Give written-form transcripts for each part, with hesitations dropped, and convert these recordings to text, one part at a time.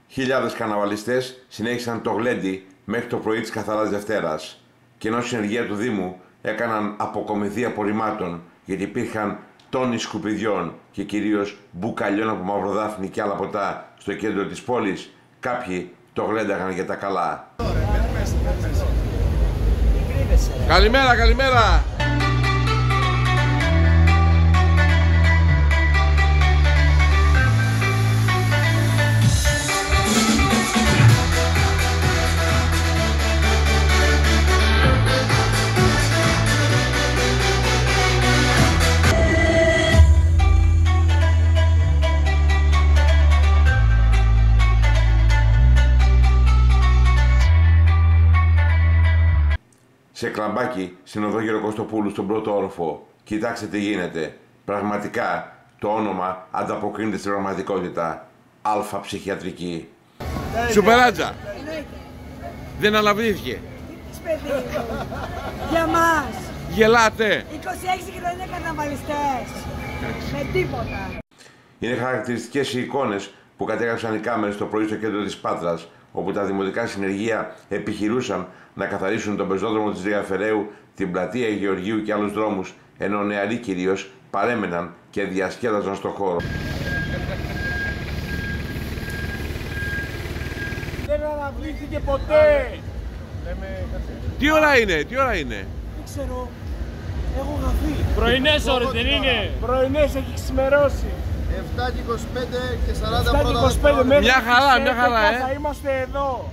Χιλιάδες καρναβαλιστές συνέχισαν το γλέντι μέχρι το πρωί της καθαράς Δευτέρας. Και ενώ συνεργεία του Δήμου έκαναν αποκομιδή απορριμμάτων, γιατί υπήρχαν τόνοι σκουπιδιών και κυρίως μπουκαλιών από μαυροδάφνη και άλλα ποτά στο κέντρο της πόλης, κάποιοι το γλένταγαν για τα καλά. Καλημέρα, καλημέρα! Σε κλαμπάκι στην οδό Γεροκοστοπούλου στον πρώτο όροφο. Κοιτάξτε τι γίνεται. Πραγματικά το όνομα ανταποκρίνεται στην πραγματικότητα. Αλφα ψυχιατρική. Σουπεράτζα! Δεν αναβλήθηκε. Για μας! Γελάτε! 26 χρόνια καρναβαλιστές! Με τίποτα! Είναι χαρακτηριστικές οι εικόνες που κατέγραψαν οι κάμερες το πρωί στο κέντρο της Πάτρας, όπου τα δημοτικά συνεργεία επιχειρούσαν να καθαρίσουν τον πεζόδρομο της Ριγαφεραίου, την πλατεία Γεωργίου και άλλους δρόμους, ενώ νεαροί κυρίως παρέμεναν και διασκέδαζαν στο χώρο. Δεν αναβλήθηκε ποτέ! Τι ώρα είναι, τι ώρα είναι? Δεν ξέρω. Έχω γραφεί. Πρωινές ώρες δεν είναι! Πρωινές, έχει ξημερώσει! 7 και 25 και 40 7 και πρώτα 25 δευτερόλεπτα. Μια χαρά, μια χαρά, Θα είμαστε εδώ!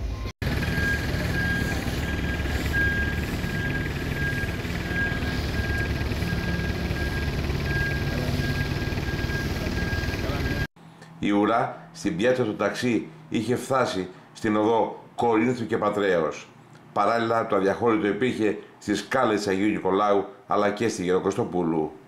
Η ουρά στην πιάτσα του ταξί είχε φτάσει στην οδό Κορίνθου και Πατρέως. Παράλληλα το αδιαχώρητο υπήρχε στις σκάλες της Αγίου Νικολάου αλλά και στη Γεροκοστοπούλου.